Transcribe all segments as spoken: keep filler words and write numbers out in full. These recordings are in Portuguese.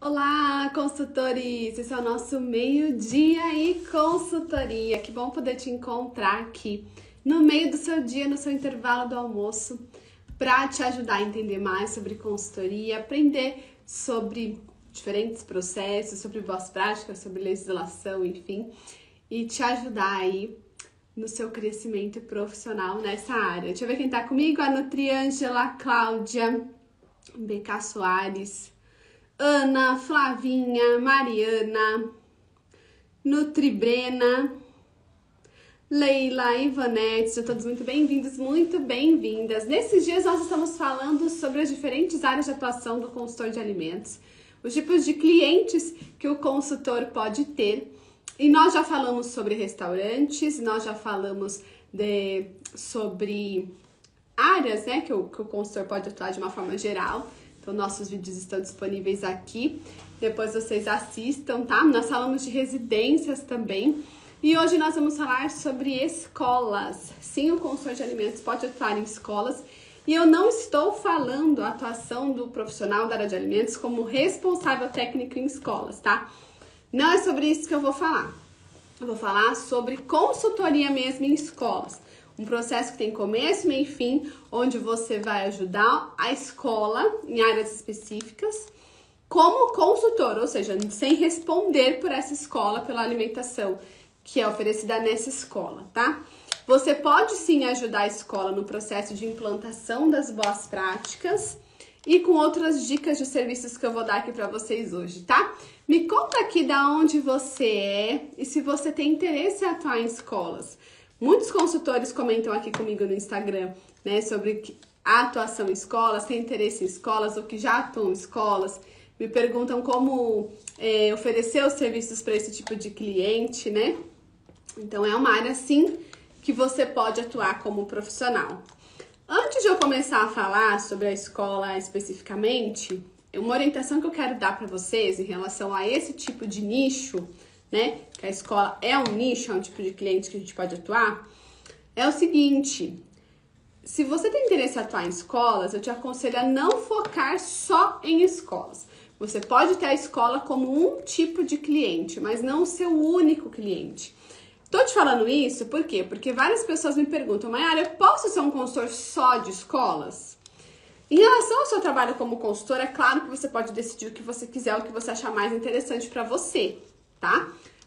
Olá, consultores! Esse é o nosso meio-dia e consultoria. Que bom poder te encontrar aqui no meio do seu dia, no seu intervalo do almoço, para te ajudar a entender mais sobre consultoria, aprender sobre diferentes processos, sobre boas práticas, sobre legislação, enfim, e te ajudar aí no seu crescimento profissional nessa área. Deixa eu ver quem tá comigo: a Nutriângela, Cláudia, B K Soares, Ana, Flavinha, Mariana, Nutribrena, Leila, Ivanete, sejam todos muito bem-vindos, muito bem-vindas. Nesses dias nós estamos falando sobre as diferentes áreas de atuação do consultor de alimentos, os tipos de clientes que o consultor pode ter. E nós já falamos sobre restaurantes, nós já falamos de, sobre áreas, né, que o, que o consultor pode atuar de uma forma geral. Então, nossos vídeos estão disponíveis aqui, depois vocês assistam, tá? Nós falamos de residências também. E hoje nós vamos falar sobre escolas. Sim, o consultor de alimentos pode atuar em escolas. E eu não estou falando a atuação do profissional da área de alimentos como responsável técnico em escolas, tá? Não é sobre isso que eu vou falar. Eu vou falar sobre consultoria mesmo em escolas. Um processo que tem começo, meio e fim, onde você vai ajudar a escola em áreas específicas como consultor, ou seja, sem responder por essa escola, pela alimentação que é oferecida nessa escola, tá? Você pode sim ajudar a escola no processo de implantação das boas práticas e com outras dicas de serviços que eu vou dar aqui para vocês hoje, tá? Me conta aqui da onde você é e se você tem interesse em atuar em escolas. Muitos consultores comentam aqui comigo no Instagram, né, sobre a atuação em escolas, tem interesse em escolas ou que já atuam em escolas, me perguntam como é, oferecer os serviços para esse tipo de cliente, né? Então é uma área sim que você pode atuar como profissional. Antes de eu começar a falar sobre a escola especificamente, uma orientação que eu quero dar para vocês em relação a esse tipo de nicho, né, que a escola é um nicho, é um tipo de cliente que a gente pode atuar, é o seguinte: se você tem interesse em atuar em escolas, eu te aconselho a não focar só em escolas. Você pode ter a escola como um tipo de cliente, mas não o seu único cliente. Tô te falando isso por quê? Porque várias pessoas me perguntam: Mayara, eu posso ser um consultor só de escolas? Em relação ao seu trabalho como consultor, é claro que você pode decidir o que você quiser, o que você achar mais interessante para você, tá?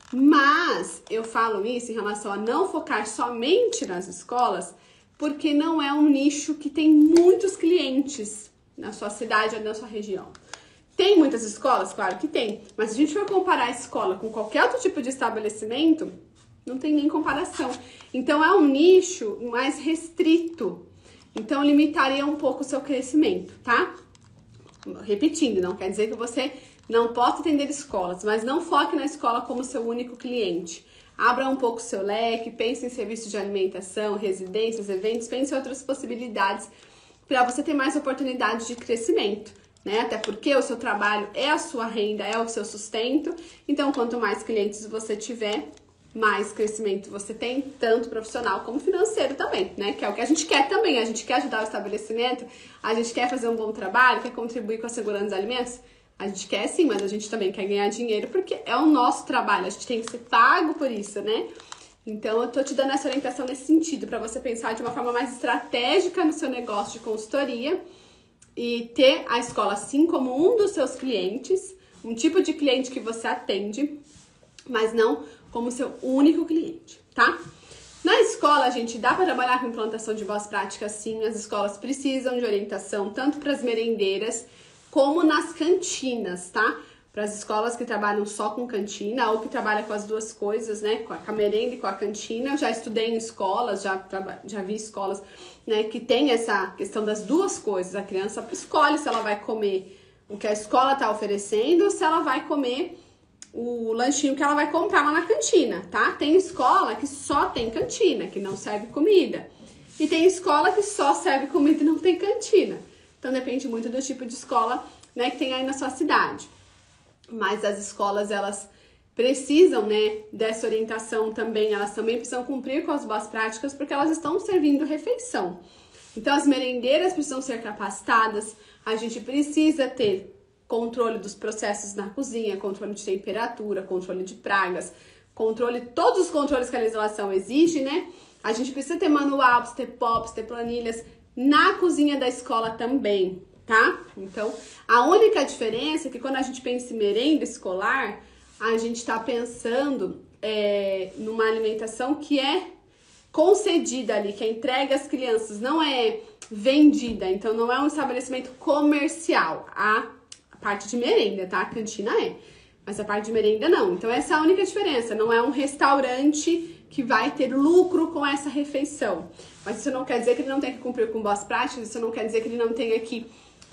Mas eu falo isso em relação a não focar somente nas escolas, porque não é um nicho que tem muitos clientes na sua cidade ou na sua região. Tem muitas escolas? Claro que tem, mas se a gente for comparar a escola com qualquer outro tipo de estabelecimento, não tem nem comparação. Então é um nicho mais restrito, então limitaria um pouco o seu crescimento, tá? Repetindo, não quer dizer que você não possa atender escolas, mas não foque na escola como seu único cliente. Abra um pouco o seu leque, pense em serviços de alimentação, residências, eventos, pense em outras possibilidades para você ter mais oportunidades de crescimento, né? Até porque o seu trabalho é a sua renda, é o seu sustento. Então, quanto mais clientes você tiver, mais crescimento você tem, tanto profissional como financeiro também, né? Que é o que a gente quer também. A gente quer ajudar o estabelecimento, a gente quer fazer um bom trabalho, quer contribuir com a segurança dos alimentos. A gente quer sim, mas a gente também quer ganhar dinheiro porque é o nosso trabalho, a gente tem que ser pago por isso, né? Então eu tô te dando essa orientação nesse sentido, para você pensar de uma forma mais estratégica no seu negócio de consultoria e ter a escola sim como um dos seus clientes, um tipo de cliente que você atende, mas não como seu único cliente, tá? Na escola, a gente dá para trabalhar com implantação de boas práticas sim, as escolas precisam de orientação tanto para as merendeiras como nas cantinas, tá? Para as escolas que trabalham só com cantina ou que trabalham com as duas coisas, né? Com a merenda e com a cantina. Eu já estudei em escolas, já, já vi escolas, né, que tem essa questão das duas coisas. A criança escolhe se ela vai comer o que a escola está oferecendo ou se ela vai comer o lanchinho que ela vai comprar lá na cantina, tá? Tem escola que só tem cantina, que não serve comida. E tem escola que só serve comida e não tem cantina. Então depende muito do tipo de escola, né, que tem aí na sua cidade. Mas as escolas, elas precisam, né, dessa orientação também, elas também precisam cumprir com as boas práticas porque elas estão servindo refeição. Então as merendeiras precisam ser capacitadas, a gente precisa ter controle dos processos na cozinha, controle de temperatura, controle de pragas, controle, todos os controles que a legislação exige, né? A gente precisa ter manual, precisa ter P O Ps, ter planilhas na cozinha da escola também, tá? Então, a única diferença é que quando a gente pensa em merenda escolar, a gente tá pensando é, numa alimentação que é concedida ali, que é entregue às crianças, não é vendida, então não é um estabelecimento comercial, a parte de merenda, tá? A cantina é, mas a parte de merenda não. Então essa é a única diferença, não é um restaurante que vai ter lucro com essa refeição. Mas isso não quer dizer que ele não tenha que cumprir com boas práticas, isso não quer dizer que ele não tenha que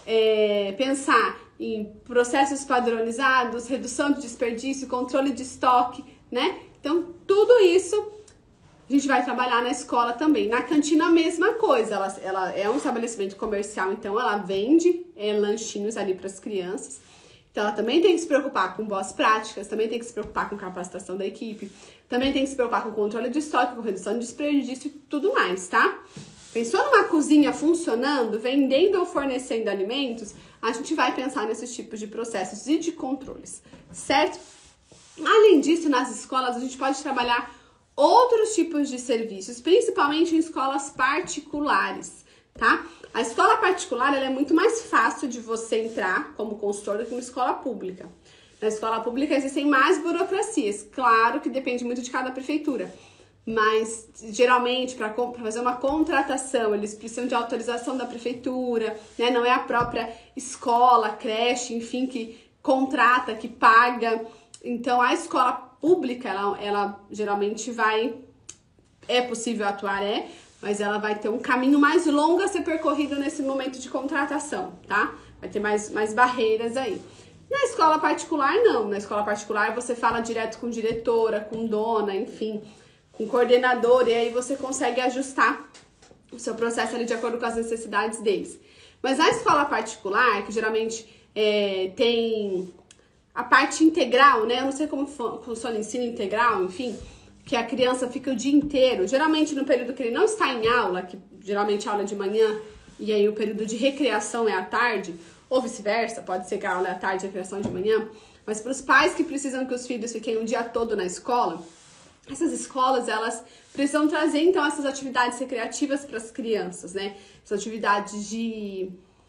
é, pensar em processos padronizados, redução de desperdício, controle de estoque, né? Então tudo isso a gente vai trabalhar na escola também. Na cantina, a mesma coisa. Ela, ela é um estabelecimento comercial, então ela vende é, lanchinhos ali para as crianças. Então, ela também tem que se preocupar com boas práticas, também tem que se preocupar com capacitação da equipe, também tem que se preocupar com controle de estoque, com redução de desperdício e tudo mais, tá? Pensou numa cozinha funcionando, vendendo ou fornecendo alimentos, a gente vai pensar nesses tipos de processos e de controles, certo? Além disso, nas escolas, a gente pode trabalhar outros tipos de serviços, principalmente em escolas particulares, tá? A escola particular, ela é muito mais fácil de você entrar como consultor do que uma escola pública. Na escola pública existem mais burocracias, claro que depende muito de cada prefeitura, mas geralmente para fazer uma contratação eles precisam de autorização da prefeitura, né? Não é a própria escola, creche, enfim, que contrata, que paga. Então a escola pública, ela, ela geralmente vai, é possível atuar, é, mas ela vai ter um caminho mais longo a ser percorrido nesse momento de contratação, tá? Vai ter mais, mais barreiras aí. Na escola particular, não. Na escola particular, você fala direto com diretora, com dona, enfim, com coordenador, e aí você consegue ajustar o seu processo ali de acordo com as necessidades deles. Mas na escola particular, que geralmente é, tem a parte integral, né? Eu não sei como funciona o ensino integral, enfim, que a criança fica o dia inteiro, geralmente no período que ele não está em aula, que geralmente aula de manhã, e aí o período de recreação é à tarde, ou vice-versa, pode ser que a aula é à tarde e a recreação de manhã, mas para os pais que precisam que os filhos fiquem o dia todo na escola, essas escolas, elas precisam trazer, então, essas atividades recreativas para as crianças, né? Essas atividades de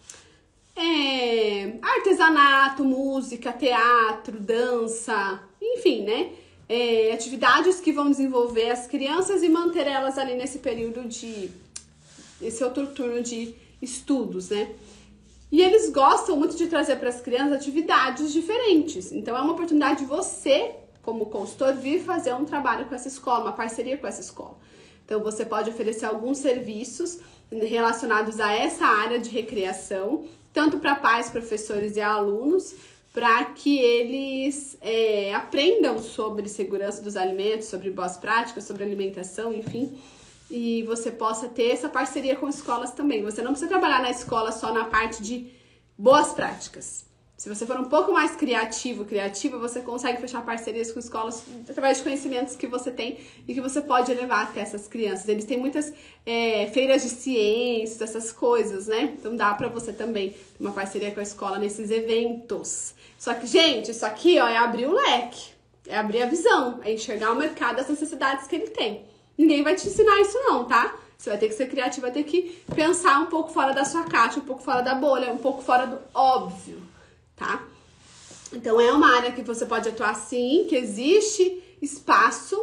é, artesanato, música, teatro, dança, enfim, né? É, atividades que vão desenvolver as crianças e manter elas ali nesse período de... esse outro turno de estudos, né? E eles gostam muito de trazer para as crianças atividades diferentes. Então, é uma oportunidade de você, como consultor, vir fazer um trabalho com essa escola, uma parceria com essa escola. Então, você pode oferecer alguns serviços relacionados a essa área de recreação, tanto para pais, professores e alunos, para que eles é, aprendam sobre segurança dos alimentos, sobre boas práticas, sobre alimentação, enfim, e você possa ter essa parceria com escolas também. Você não precisa trabalhar na escola só na parte de boas práticas. Se você for um pouco mais criativo, criativa, você consegue fechar parcerias com escolas através de conhecimentos que você tem e que você pode levar até essas crianças. Eles têm muitas é, feiras de ciências, essas coisas, né? Então dá pra você também ter uma parceria com a escola nesses eventos. Só que, gente, isso aqui, ó, é abrir o leque, é abrir a visão, é enxergar o mercado, as necessidades que ele tem. Ninguém vai te ensinar isso não, tá? Você vai ter que ser criativo, vai ter que pensar um pouco fora da sua caixa, um pouco fora da bolha, um pouco fora do óbvio, tá? Então é uma área que você pode atuar sim, que existe espaço,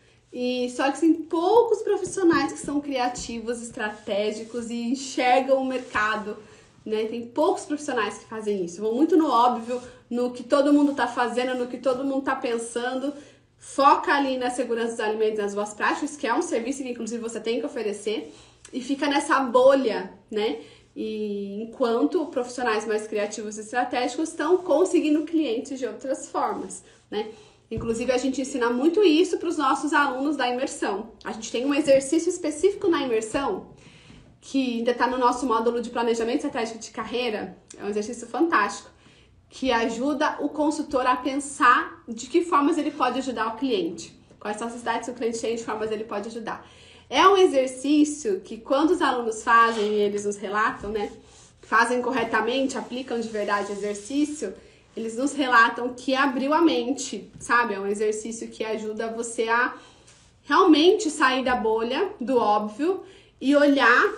e só que tem poucos profissionais que são criativos, estratégicos e enxergam o mercado, né? Tem poucos profissionais que fazem isso, vão muito no óbvio, no que todo mundo tá fazendo, no que todo mundo tá pensando. Foca ali na segurança dos alimentos e nas boas práticas, que é um serviço que inclusive você tem que oferecer, e fica nessa bolha, né? E enquanto profissionais mais criativos e estratégicos estão conseguindo clientes de outras formas, né? Inclusive a gente ensina muito isso para os nossos alunos da imersão. A gente tem um exercício específico na imersão, que ainda está no nosso módulo de planejamento estratégico de carreira, é um exercício fantástico, que ajuda o consultor a pensar de que formas ele pode ajudar o cliente, quais são as necessidades que o cliente tem e de formas ele pode ajudar. É um exercício que quando os alunos fazem e eles nos relatam, né, fazem corretamente, aplicam de verdade o exercício, eles nos relatam que abriu a mente, sabe? É um exercício que ajuda você a realmente sair da bolha, do óbvio, e olhar,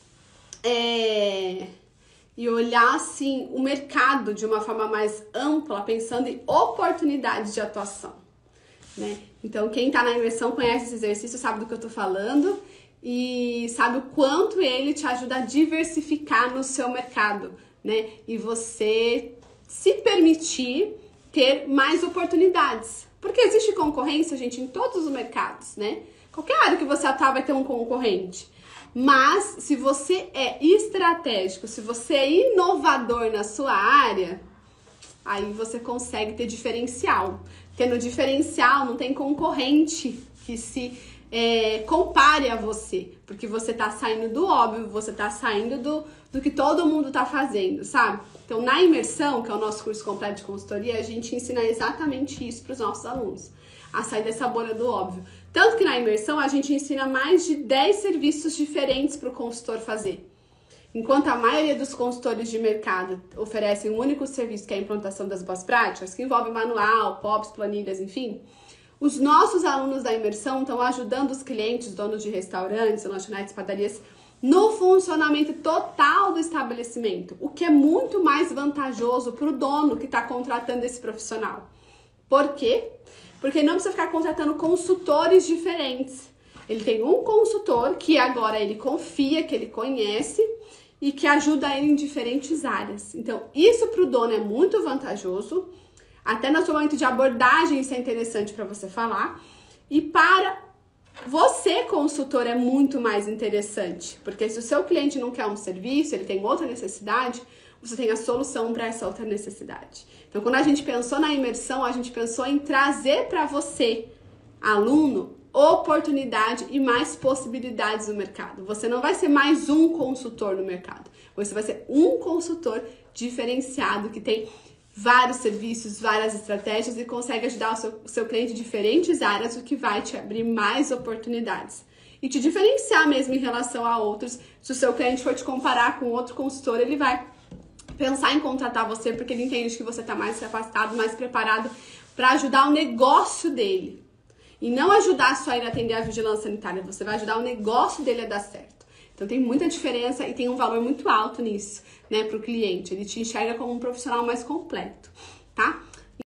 é, e olhar assim, o mercado de uma forma mais ampla, pensando em oportunidades de atuação, né? Então, quem está na imersão conhece esse exercício, sabe do que eu estou falando e sabe o quanto ele te ajuda a diversificar no seu mercado, né? E você se permitir ter mais oportunidades. Porque existe concorrência, gente, em todos os mercados, né? Qualquer área que você atuar vai ter um concorrente. Mas se você é estratégico, se você é inovador na sua área, aí você consegue ter diferencial. Porque no diferencial não tem concorrente que se é, compare a você. Porque você tá saindo do óbvio, você tá saindo do, do que todo mundo tá fazendo, sabe? Então, na imersão, que é o nosso curso completo de consultoria, a gente ensina exatamente isso para os nossos alunos. A sair dessa bolha do óbvio. Tanto que na imersão a gente ensina mais de dez serviços diferentes para o consultor fazer. Enquanto a maioria dos consultores de mercado oferecem um único serviço, que é a implantação das boas práticas, que envolve manual, P O Ps, planilhas, enfim, os nossos alunos da imersão estão ajudando os clientes, donos de restaurantes, lanchonetes, padarias, no funcionamento total do estabelecimento, o que é muito mais vantajoso para o dono que está contratando esse profissional. Por quê? Porque não precisa ficar contratando consultores diferentes. Ele tem um consultor que agora ele confia, que ele conhece e que ajuda ele em diferentes áreas. Então, isso para o dono é muito vantajoso. Até no seu momento de abordagem isso é interessante para você falar. E para você, consultor, é muito mais interessante. Porque se o seu cliente não quer um serviço, ele tem outra necessidade, você tem a solução para essa outra necessidade. Então, quando a gente pensou na imersão, a gente pensou em trazer para você, aluno, oportunidade e mais possibilidades no mercado. Você não vai ser mais um consultor no mercado. Você vai ser um consultor diferenciado que tem vários serviços, várias estratégias e consegue ajudar o seu, o seu cliente em diferentes áreas, o que vai te abrir mais oportunidades. E te diferenciar mesmo em relação a outros. Se o seu cliente for te comparar com outro consultor, ele vai pensar em contratar você porque ele entende que você está mais capacitado, mais preparado para ajudar o negócio dele. E não ajudar só ele a atender a vigilância sanitária, você vai ajudar o negócio dele a dar certo. Então tem muita diferença e tem um valor muito alto nisso, né, para o cliente. Ele te enxerga como um profissional mais completo, tá?